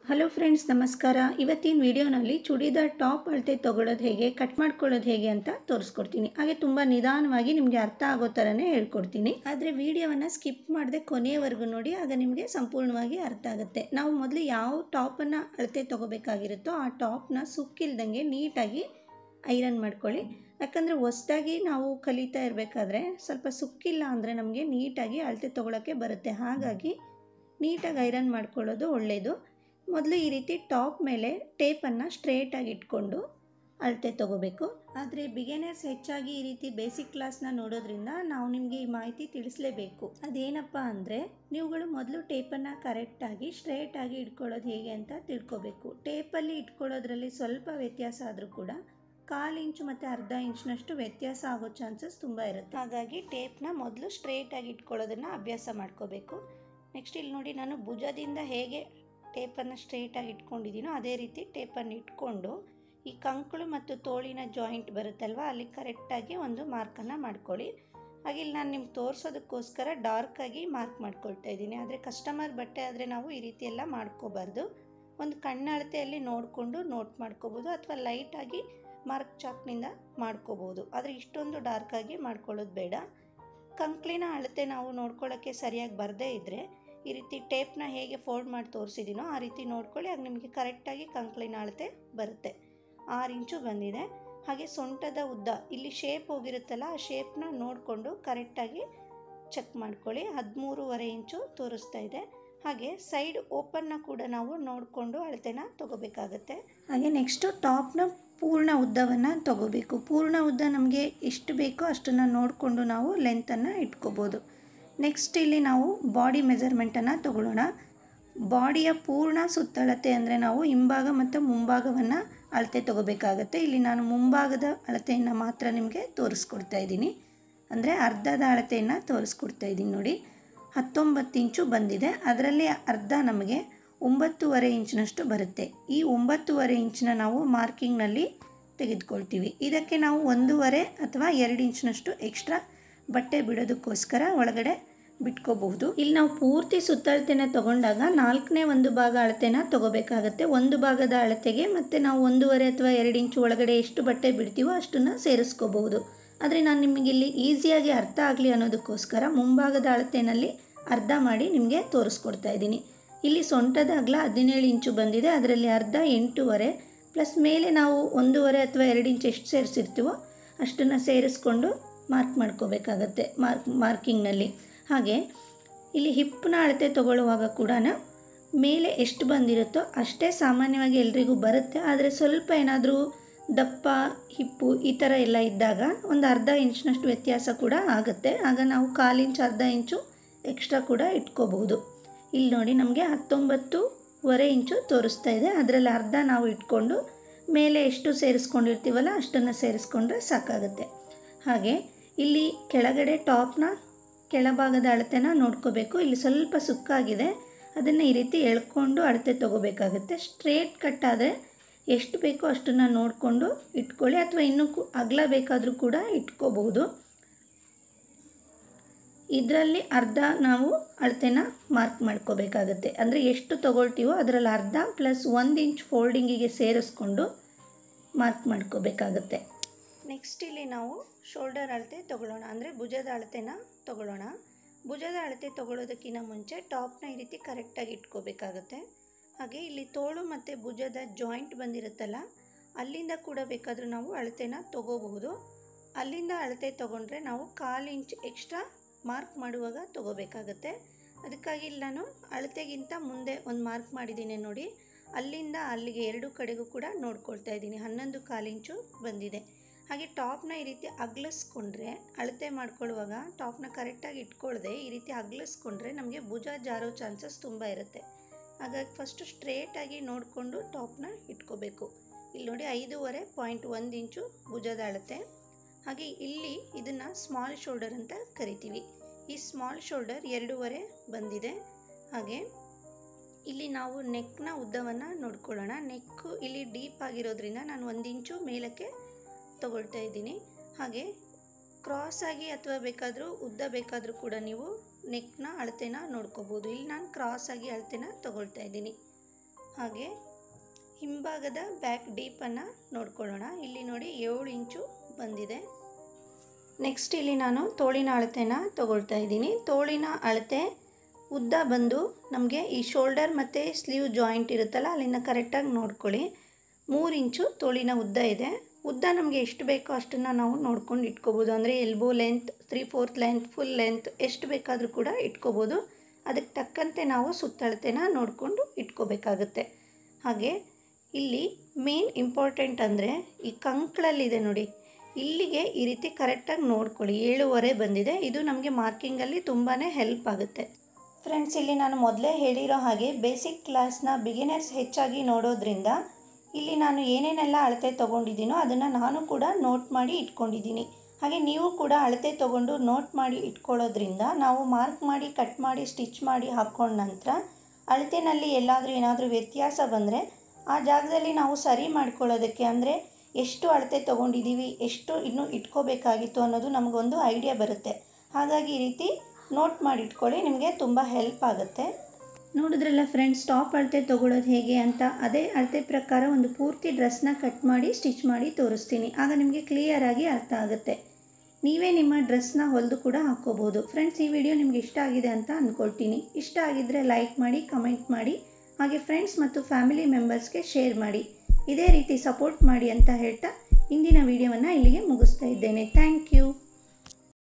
Hello friends, ನಮಸ್ಕಾರ. ಇವತ್ತಿನ ವಿಡಿಯೋನಲ್ಲಿ ಚೂಡಿದಾರ್ ಟಾಪ್ ಅಳತೆ ತೊಗೊಳ್ಳೋದು ಹೇಗೆ, ಕಟ್ ಮಾಡ್ಕೊಳ್ಳೋದು ಹೇಗೆ ಅಂತ ತೋರಿಸ್ಕೊಡ್ತೀನಿ. ಹಾಗೆ ತುಂಬ ನಿಧಾನವಾಗಿ ನಿಮಗೆ ಅರ್ಥ ಆಗೋ ಥರನೇ ಹೇಳ್ಕೊಡ್ತೀನಿ. ಆದರೆ ವಿಡಿಯೋವನ್ನು ಸ್ಕಿಪ್ ಮಾಡದೆ ಕೊನೆಯವರೆಗೂ ನೋಡಿ, ಆಗ ನಿಮಗೆ ಸಂಪೂರ್ಣವಾಗಿ ಅರ್ಥ ಆಗುತ್ತೆ. ನಾವು ಮೊದಲು ಯಾವ ಟಾಪನ್ನು ಅಳತೆ ತೊಗೋಬೇಕಾಗಿರುತ್ತೋ ಆ ಟಾಪ್ನ ಸುಕ್ಕಿಲ್ದಂಗೆ ನೀಟಾಗಿ ಐರನ್ ಮಾಡ್ಕೊಳ್ಳಿ. ಯಾಕಂದರೆ ಹೊಸದಾಗಿ ನಾವು ಕಲಿತಾ ಇರಬೇಕಾದ್ರೆ ಸ್ವಲ್ಪ ಸುಕ್ಕಿಲ್ಲ ಅಂದರೆ ನಮಗೆ ನೀಟಾಗಿ ಅಳತೆ ತೊಗೊಳಕ್ಕೆ ಬರುತ್ತೆ. ಹಾಗಾಗಿ ನೀಟಾಗಿ ಐರನ್ ಮಾಡ್ಕೊಳ್ಳೋದು ಒಳ್ಳೆಯದು. ಮೊದಲು ಈ ರೀತಿ ಟಾಪ್ ಮೇಲೆ ಟೇಪನ್ನು ಸ್ಟ್ರೇಟಾಗಿ ಇಟ್ಕೊಂಡು ಅಳತೆ ತೊಗೋಬೇಕು. ಆದರೆ ಬಿಗಿನರ್ಸ್ ಹೆಚ್ಚಾಗಿ ಈ ರೀತಿ ಬೇಸಿಕ್ ಕ್ಲಾಸ್ನ ನೋಡೋದ್ರಿಂದ ನಾವು ನಿಮಗೆ ಈ ಮಾಹಿತಿ ತಿಳಿಸಲೇಬೇಕು. ಅದೇನಪ್ಪ ಅಂದರೆ, ನೀವುಗಳು ಮೊದಲು ಟೇಪನ್ನು ಕರೆಕ್ಟಾಗಿ ಸ್ಟ್ರೇಟಾಗಿ ಇಟ್ಕೊಳ್ಳೋದು ಹೇಗೆ ಅಂತ ತಿಳ್ಕೊಬೇಕು. ಟೇಪಲ್ಲಿ ಇಟ್ಕೊಳ್ಳೋದ್ರಲ್ಲಿ ಸ್ವಲ್ಪ ವ್ಯತ್ಯಾಸ ಆದರೂ ಕೂಡ 1/4 ಇಂಚು ಮತ್ತು ಅರ್ಧ ಇಂಚಿನಷ್ಟು ವ್ಯತ್ಯಾಸ ಆಗೋ ಚಾನ್ಸಸ್ ತುಂಬ ಇರುತ್ತೆ. ಹಾಗಾಗಿ ಟೇಪ್ನ ಮೊದಲು ಸ್ಟ್ರೇಟಾಗಿ ಇಟ್ಕೊಳ್ಳೋದನ್ನು ಅಭ್ಯಾಸ ಮಾಡ್ಕೋಬೇಕು. ನೆಕ್ಸ್ಟ್ ಇಲ್ಲಿ ನೋಡಿ, ನಾನು ಭುಜದಿಂದ ಹೇಗೆ ಟೇಪನ್ನು ಸ್ಟ್ರೇಟಾಗಿ ಇಟ್ಕೊಂಡಿದ್ದೀನೋ ಅದೇ ರೀತಿ ಟೇಪನ್ನು ಇಟ್ಕೊಂಡು ಈ ಕಂಕಳು ಮತ್ತು ತೋಳಿನ ಜಾಯಿಂಟ್ ಬರುತ್ತಲ್ವ, ಅಲ್ಲಿ ಕರೆಕ್ಟಾಗಿ ಒಂದು ಮಾರ್ಕನ್ನು ಮಾಡ್ಕೊಳ್ಳಿ. ಹಾಗೆ ಇಲ್ಲಿ ನಾನು ನಿಮ್ಗೆ ತೋರಿಸೋದಕ್ಕೋಸ್ಕರ ಡಾರ್ಕಾಗಿ ಮಾರ್ಕ್ ಮಾಡ್ಕೊಳ್ತಾ ಇದ್ದೀನಿ. ಆದರೆ ಕಸ್ಟಮರ್ ಬಟ್ಟೆ ಆದರೆ ನಾವು ಈ ರೀತಿ ಎಲ್ಲ ಮಾಡ್ಕೋಬಾರ್ದು. ಒಂದು ಕಣ್ಣಳತೆಯಲ್ಲಿ ನೋಡಿಕೊಂಡು ನೋಟ್ ಮಾಡ್ಕೋಬೋದು, ಅಥವಾ ಲೈಟಾಗಿ ಮಾರ್ಕ್ ಚಾಕ್ನಿಂದ ಮಾಡ್ಕೋಬೋದು. ಆದರೆ ಇಷ್ಟೊಂದು ಡಾರ್ಕಾಗಿ ಮಾಡ್ಕೊಳ್ಳೋದು ಬೇಡ. ಕಂಕ್ಳಿನ ಅಳತೆ ನಾವು ನೋಡ್ಕೊಳ್ಳೋಕ್ಕೆ ಸರಿಯಾಗಿ ಬರದೇ ಇದ್ದರೆ ಈ ರೀತಿ ಟೇಪ್ನ ಹೇಗೆ ಫೋಲ್ಡ್ ಮಾಡಿ ತೋರಿಸಿದ್ದೀನೋ ಆ ರೀತಿ ನೋಡ್ಕೊಳ್ಳಿ. ಆಗ ನಿಮಗೆ ಕರೆಕ್ಟಾಗಿ ಕಂಕ್ಳಿನ ಅಳತೆ ಬರುತ್ತೆ. 6 ಇಂಚು ಬಂದಿದೆ. ಹಾಗೆ ಸೊಂಟದ ಉದ್ದ ಇಲ್ಲಿ ಶೇಪ್ ಹೋಗಿರುತ್ತಲ್ಲ, ಆ ಶೇಪ್ನ ನೋಡಿಕೊಂಡು ಕರೆಕ್ಟಾಗಿ ಚೆಕ್ ಮಾಡ್ಕೊಳ್ಳಿ. 13.5 ಇಂಚು ತೋರಿಸ್ತಾ ಇದೆ. ಹಾಗೆ ಸೈಡ್ ಓಪನ್ನ ಕೂಡ ನಾವು ನೋಡಿಕೊಂಡು ಅಳತೆನ ತೊಗೋಬೇಕಾಗತ್ತೆ. ಹಾಗೆ ನೆಕ್ಸ್ಟು ಟಾಪ್ನ ಪೂರ್ಣ ಉದ್ದವನ್ನು ತೊಗೋಬೇಕು. ಪೂರ್ಣ ಉದ್ದ ನಮಗೆ ಎಷ್ಟು ಬೇಕೋ ಅಷ್ಟನ್ನು ನೋಡಿಕೊಂಡು ನಾವು ಲೆಂತನ್ನು ಇಟ್ಕೋಬೋದು. ನೆಕ್ಸ್ಟ್ ಇಲ್ಲಿ ನಾವು ಬಾಡಿ ಮೆಜರ್ಮೆಂಟನ್ನು ತಗೊಳ್ಳೋಣ. ಬಾಡಿಯ ಪೂರ್ಣ ಸುತ್ತಳತೆ ಅಂದರೆ ನಾವು ಹಿಂಭಾಗ ಮತ್ತು ಮುಂಭಾಗವನ್ನು ಅಳತೆ ತೊಗೋಬೇಕಾಗತ್ತೆ. ಇಲ್ಲಿ ನಾನು ಮುಂಭಾಗದ ಅಳತೆಯನ್ನು ಮಾತ್ರ ನಿಮಗೆ ತೋರಿಸ್ಕೊಡ್ತಾ ಇದ್ದೀನಿ. ಅಂದರೆ ಅರ್ಧದ ಅಳತೆಯನ್ನು ತೋರಿಸ್ಕೊಡ್ತಾ ಇದ್ದೀನಿ ನೋಡಿ. 19 ಇಂಚು ಬಂದಿದೆ. ಅದರಲ್ಲಿ ಅರ್ಧ ನಮಗೆ 9.5 ಇಂಚಿನಷ್ಟು ಬರುತ್ತೆ. ಈ 9.5 ಇಂಚನ್ನ ನಾವು ಮಾರ್ಕಿಂಗ್ನಲ್ಲಿ ತೆಗೆದುಕೊಳ್ತೀವಿ. ಇದಕ್ಕೆ ನಾವು 1.5 ಅಥವಾ 2 ಇಂಚಿನಷ್ಟು ಎಕ್ಸ್ಟ್ರಾ ಬಟ್ಟೆ ಬಿಡೋದಕ್ಕೋಸ್ಕರ ಒಳಗಡೆ ಬಿಟ್ಕೋಬಹುದು. ಇಲ್ಲಿ ನಾವು ಪೂರ್ತಿ ಸುತ್ತಳತೆನ ತಗೊಂಡಾಗ 4ನೇ ಒಂದು ಭಾಗ ಅಳತೆನ ತಗೋಬೇಕಾಗತ್ತೆ. ಒಂದು ಭಾಗದ ಅಳತೆಗೆ ಮತ್ತು ನಾವು 1.5 ಅಥವಾ 2 ಇಂಚು ಒಳಗಡೆ ಎಷ್ಟು ಬಟ್ಟೆ ಬಿಡ್ತೀವೋ ಅಷ್ಟನ್ನು ಸೇರಿಸ್ಕೋಬಹುದು. ಆದರೆ ನಾನು ನಿಮಗೆ ಇಲ್ಲಿ ಈಸಿಯಾಗಿ ಅರ್ಥ ಆಗಲಿ ಅನ್ನೋದಕ್ಕೋಸ್ಕರ ಮುಂಭಾಗದ ಅಳತೆಯಲ್ಲಿ ಅರ್ಧ ಮಾಡಿ ನಿಮಗೆ ತೋರಿಸ್ಕೊಡ್ತಾ ಇದ್ದೀನಿ. ಇಲ್ಲಿ ಸೊಂಟದ ಅಗಲ 17 ಇಂಚು ಬಂದಿದೆ. ಅದರಲ್ಲಿ ಅರ್ಧ 8.5 ಪ್ಲಸ್ ಮೇಲೆ ನಾವು 1.5 ಅಥವಾ 2 ಇಂಚು ಎಷ್ಟು ಸೇರಿಸಿರ್ತೀವೋ ಅಷ್ಟನ್ನು ಸೇರಿಸ್ಕೊಂಡು ಮಾರ್ಕ್ ಮಾಡ್ಕೋಬೇಕಾಗತ್ತೆ ಮಾರ್ಕಿಂಗ್ನಲ್ಲಿ. ಹಾಗೆ ಇಲ್ಲಿ ಹಿಪ್ಪನ್ನ ಅಳತೆ ತಗೊಳ್ಳುವಾಗ ಕೂಡ ಮೇಲೆ ಎಷ್ಟು ಬಂದಿರುತ್ತೋ ಅಷ್ಟೇ ಸಾಮಾನ್ಯವಾಗಿ ಎಲ್ರಿಗೂ ಬರುತ್ತೆ. ಆದರೆ ಸ್ವಲ್ಪ ಏನಾದರೂ ದಪ್ಪ ಹಿಪ್ಪು ಈ ಥರ ಎಲ್ಲ ಇದ್ದಾಗ ಒಂದು ಅರ್ಧ ಇಂಚಿನಷ್ಟು ವ್ಯತ್ಯಾಸ ಕೂಡ ಆಗುತ್ತೆ. ಆಗ ನಾವು 1/4 ಇಂಚು ಅರ್ಧ ಇಂಚು ಎಕ್ಸ್ಟ್ರಾ ಕೂಡ ಇಟ್ಕೋಬಹುದು. ಇಲ್ಲಿ ನೋಡಿ, ನಮಗೆ 19.5 ಇಂಚು ತೋರಿಸ್ತಾ ಇದೆ. ಅದರಲ್ಲಿ ಅರ್ಧ ನಾವು ಇಟ್ಕೊಂಡು ಮೇಲೆ ಎಷ್ಟು ಸೇರಿಸ್ಕೊಂಡಿರ್ತೀವಲ್ಲ ಅಷ್ಟನ್ನು ಸೇರಿಸ್ಕೊಂಡ್ರೆ ಸಾಕಾಗುತ್ತೆ. ಹಾಗೆ ಇಲ್ಲಿ ಕೆಳಗಡೆ ಟಾಪ್ನ ಕೆಳಭಾಗದ ಅಳತೆನ ನೋಡ್ಕೋಬೇಕು. ಇಲ್ಲಿ ಸ್ವಲ್ಪ ಸುಕ್ಕಾಗಿದೆ, ಅದನ್ನು ಈ ರೀತಿ ಎಳ್ಕೊಂಡು ಅಳತೆ ತೊಗೋಬೇಕಾಗುತ್ತೆ. ಸ್ಟ್ರೇಟ್ ಕಟ್ ಆದರೆ ಎಷ್ಟು ಬೇಕೋ ಅಷ್ಟನ್ನು ನೋಡಿಕೊಂಡು ಇಟ್ಕೊಳ್ಳಿ, ಅಥವಾ ಇನ್ನೂ ಅಗಲ ಬೇಕಾದರೂ ಕೂಡ ಇಟ್ಕೋಬಹುದು. ಇದರಲ್ಲಿ ಅರ್ಧ ನಾವು ಅಳತೆನ ಮಾರ್ಕ್ ಮಾಡ್ಕೋಬೇಕಾಗತ್ತೆ. ಅಂದರೆ ಎಷ್ಟು ತೊಗೊಳ್ತೀವೋ ಅದರಲ್ಲಿ ಅರ್ಧ ಪ್ಲಸ್ 1 ಇಂಚ್ ಫೋಲ್ಡಿಂಗಿಗೆ ಸೇರಿಸ್ಕೊಂಡು ಮಾರ್ಕ್ ಮಾಡ್ಕೋಬೇಕಾಗತ್ತೆ. ನೆಕ್ಸ್ಟ್ ಇಲ್ಲಿ ನಾವು ಶೋಲ್ಡರ್ ಅಳತೆ ತೊಗೊಳ್ಳೋಣ, ಅಂದರೆ ಭುಜದ ಅಳತೆನ ತೊಗೊಳ್ಳೋಣ. ಭುಜದ ಅಳತೆ ತೊಗೊಳ್ಳೋದಕ್ಕಿಂತ ಮುಂಚೆ ಟಾಪ್ನ ಈ ರೀತಿ ಕರೆಕ್ಟಾಗಿ ಇಟ್ಕೋಬೇಕಾಗತ್ತೆ. ಹಾಗೆ ಇಲ್ಲಿ ತೋಳು ಮತ್ತು ಭುಜದ ಜಾಯಿಂಟ್ ಬಂದಿರುತ್ತಲ್ಲ, ಅಲ್ಲಿಂದ ಕೂಡ ಬೇಕಾದರೂ ನಾವು ಅಳತೆನ ತೊಗೋಬಹುದು. ಅಲ್ಲಿಂದ ಅಳತೆ ತೊಗೊಂಡ್ರೆ ನಾವು 1/4 ಇಂಚ್ ಎಕ್ಸ್ಟ್ರಾ ಮಾರ್ಕ್ ಮಾಡುವಾಗ ತೊಗೋಬೇಕಾಗತ್ತೆ. ಅದಕ್ಕಾಗಿ ಇಲ್ಲಿ ನಾನು ಅಳತೆಗಿಂತ ಮುಂದೆ ಒಂದು ಮಾರ್ಕ್ ಮಾಡಿದ್ದೀನಿ ನೋಡಿ. ಅಲ್ಲಿಂದ ಅಲ್ಲಿಗೆ 2 ಕಡೆಗೂ ಕೂಡ ನೋಡ್ಕೊಳ್ತಾ ಇದ್ದೀನಿ. 11.25 ಇಂಚು ಬಂದಿದೆ. ಹಾಗೆ ಟಾಪ್ನ ಈ ರೀತಿ ಅಗಲಿಸ್ಕೊಂಡ್ರೆ, ಅಳತೆ ಮಾಡ್ಕೊಳ್ಳುವಾಗ ಟಾಪ್ನ ಕರೆಕ್ಟಾಗಿ ಇಟ್ಕೊಳ್ಳದೆ ಈ ರೀತಿ ಅಗಲಿಸ್ಕೊಂಡ್ರೆ ನಮಗೆ ಭುಜ ಜಾರೋ ಚಾನ್ಸಸ್ ತುಂಬ ಇರುತ್ತೆ. ಹಾಗಾಗಿ ಫಸ್ಟು ಸ್ಟ್ರೇಟಾಗಿ ನೋಡಿಕೊಂಡು ಟಾಪ್ನ ಇಟ್ಕೋಬೇಕು. ಇಲ್ಲಿ ನೋಡಿ 5.1 ಇಂಚು ಭುಜದ ಅಳತೆ. ಹಾಗೆ ಇಲ್ಲಿ ಇದನ್ನು ಸ್ಮಾಲ್ ಶೋಲ್ಡರ್ ಅಂತ ಕರಿತೀವಿ. ಈ ಸ್ಮಾಲ್ ಶೋಲ್ಡರ್ 2.5 ಬಂದಿದೆ. ಹಾಗೆ ಇಲ್ಲಿ ನಾವು ನೆಕ್ನ ಉದ್ದವನ್ನು ನೋಡ್ಕೊಳ್ಳೋಣ. ನೆಕ್ಕು ಇಲ್ಲಿ ಡೀಪ್ ಆಗಿರೋದ್ರಿಂದ ನಾನು 1 ಇಂಚು ಮೇಲಕ್ಕೆ ತಗೊಳ್ತಾ ಇದ್ದೀನಿ. ಹಾಗೆ ಕ್ರಾಸಾಗಿ ಅಥವಾ ಬೇಕಾದರೂ ಉದ್ದ ಬೇಕಾದರೂ ಕೂಡ ನೀವು ನೆಕ್ನ ಅಳತೆನ ನೋಡ್ಕೋಬೋದು. ಇಲ್ಲಿ ನಾನು ಕ್ರಾಸಾಗಿ ಅಳತೆನ ತಗೊಳ್ತಾ ಇದ್ದೀನಿ. ಹಾಗೆ ಹಿಂಭಾಗದ ಬ್ಯಾಕ್ ಡೀಪನ್ನು ನೋಡ್ಕೊಳ್ಳೋಣ. ಇಲ್ಲಿ ನೋಡಿ 7 ಇಂಚು ಬಂದಿದೆ. ನೆಕ್ಸ್ಟ್ ಇಲ್ಲಿ ನಾನು ತೋಳಿನ ಅಳತೆನ ತಗೊಳ್ತಾ ಇದ್ದೀನಿ. ತೋಳಿನ ಅಳತೆ ಉದ್ದ ಬಂದು ನಮಗೆ ಈ ಶೋಲ್ಡರ್ ಮತ್ತು ಸ್ಲೀವ್ ಜಾಯಿಂಟ್ ಇರುತ್ತಲ್ಲ ಅಲ್ಲಿಂದ ಕರೆಕ್ಟಾಗಿ ನೋಡ್ಕೊಳ್ಳಿ. 3 ಇಂಚು ತೋಳಿನ ಉದ್ದ ಇದೆ. ಉದ್ದ ನಮಗೆ ಎಷ್ಟು ಬೇಕೋ ಅಷ್ಟನ್ನು ನಾವು ನೋಡ್ಕೊಂಡು ಇಟ್ಕೋಬೋದು. ಅಂದರೆ elbow length, 3/4 length, full length ಎಷ್ಟು ಬೇಕಾದರೂ ಕೂಡ ಇಟ್ಕೋಬೋದು. ಅದಕ್ಕೆ ತಕ್ಕಂತೆ ನಾವು ಸುತ್ತಳತೆನ ನೋಡಿಕೊಂಡು ಇಟ್ಕೋಬೇಕಾಗುತ್ತೆ. ಹಾಗೆ ಇಲ್ಲಿ ಮೇನ್ ಇಂಪಾರ್ಟೆಂಟ್ ಅಂದರೆ ಈ ಕಂಕ್ಳಲ್ಲಿದೆ ನೋಡಿ, ಇಲ್ಲಿಗೆ ಈ ರೀತಿ ಕರೆಕ್ಟಾಗಿ ನೋಡ್ಕೊಳ್ಳಿ. 7.5 ಬಂದಿದೆ. ಇದು ನಮಗೆ ಮಾರ್ಕಿಂಗಲ್ಲಿ ತುಂಬಾ ಹೆಲ್ಪ್ ಆಗುತ್ತೆ. ಫ್ರೆಂಡ್ಸ್, ಇಲ್ಲಿ ನಾನು ಮೊದಲೇ ಹೇಳಿರೋ ಹಾಗೆ ಬೇಸಿಕ್ ಕ್ಲಾಸ್ನ ಬಿಗಿನರ್ಸ್ ಹೆಚ್ಚಾಗಿ ನೋಡೋದ್ರಿಂದ ಇಲ್ಲಿ ನಾನು ಏನೇನೆಲ್ಲ ಅಳತೆ ತೊಗೊಂಡಿದ್ದೀನೋ ಅದನ್ನು ನಾನು ಕೂಡ ನೋಟ್ ಮಾಡಿ ಇಟ್ಕೊಂಡಿದ್ದೀನಿ. ಹಾಗೆ ನೀವು ಕೂಡ ಅಳತೆ ತೊಗೊಂಡು ನೋಟ್ ಮಾಡಿ ಇಟ್ಕೊಳ್ಳೋದ್ರಿಂದ ನಾವು ಮಾರ್ಕ್ ಮಾಡಿ ಕಟ್ ಮಾಡಿ ಸ್ಟಿಚ್ ಮಾಡಿ ಹಾಕ್ಕೊಂಡ ನಂತರ ಅಳತೆನಲ್ಲಿ ಏನಾದರೂ ವ್ಯತ್ಯಾಸ ಬಂದರೆ ಆ ಜಾಗದಲ್ಲಿ ನಾವು ಸರಿ ಮಾಡ್ಕೊಳ್ಳೋದಕ್ಕೆ, ಅಂದರೆ ಎಷ್ಟು ಅಳತೆ ತೊಗೊಂಡಿದ್ದೀವಿ, ಎಷ್ಟು ಇನ್ನೂ ಇಟ್ಕೋಬೇಕಾಗಿತ್ತು ಅನ್ನೋದು ನಮಗೊಂದು ಐಡಿಯಾ ಬರುತ್ತೆ. ಹಾಗಾಗಿ ಈ ರೀತಿ ನೋಟ್ ಮಾಡಿ ಇಟ್ಕೊಳ್ಳಿ, ನಿಮಗೆ ತುಂಬ ಹೆಲ್ಪ್ ಆಗುತ್ತೆ. ನೋಡಿದ್ರಲ್ಲ ಫ್ರೆಂಡ್ಸ್, ಟಾಪ್ ಅಳತೆ ತೊಗೊಳ್ಳೋದು ಹೇಗೆ ಅಂತ. ಅದೇ ಅಳತೆ ಪ್ರಕಾರ ಒಂದು ಪೂರ್ತಿ ಡ್ರೆಸ್ನ ಕಟ್ ಮಾಡಿ ಸ್ಟಿಚ್ ಮಾಡಿ ತೋರಿಸ್ತೀನಿ. ಆಗ ನಿಮಗೆ ಕ್ಲಿಯರಾಗಿ ಅರ್ಥ ಆಗುತ್ತೆ. ನೀವೇ ನಿಮ್ಮ ಡ್ರೆಸ್ನ ಹೊಲಿದು ಕೂಡ ಹಾಕ್ಕೋಬೋದು. ಫ್ರೆಂಡ್ಸ್, ಈ ವಿಡಿಯೋ ನಿಮಗೆ ಇಷ್ಟ ಆಗಿದೆ ಅಂತ ಅಂದ್ಕೊಳ್ತೀನಿ. ಇಷ್ಟ ಆಗಿದ್ದರೆ ಲೈಕ್ ಮಾಡಿ, ಕಮೆಂಟ್ ಮಾಡಿ, ಹಾಗೆ ಫ್ರೆಂಡ್ಸ್ ಮತ್ತು ಫ್ಯಾಮಿಲಿ ಮೆಂಬರ್ಸ್ಗೆ ಶೇರ್ ಮಾಡಿ. ಇದೇ ರೀತಿ ಸಪೋರ್ಟ್ ಮಾಡಿ ಅಂತ ಹೇಳ್ತಾ ಇಂದಿನ ವಿಡಿಯೋವನ್ನು ಇಲ್ಲಿಗೆ ಮುಗಿಸ್ತಾ ಇದ್ದೇನೆ. Thank you.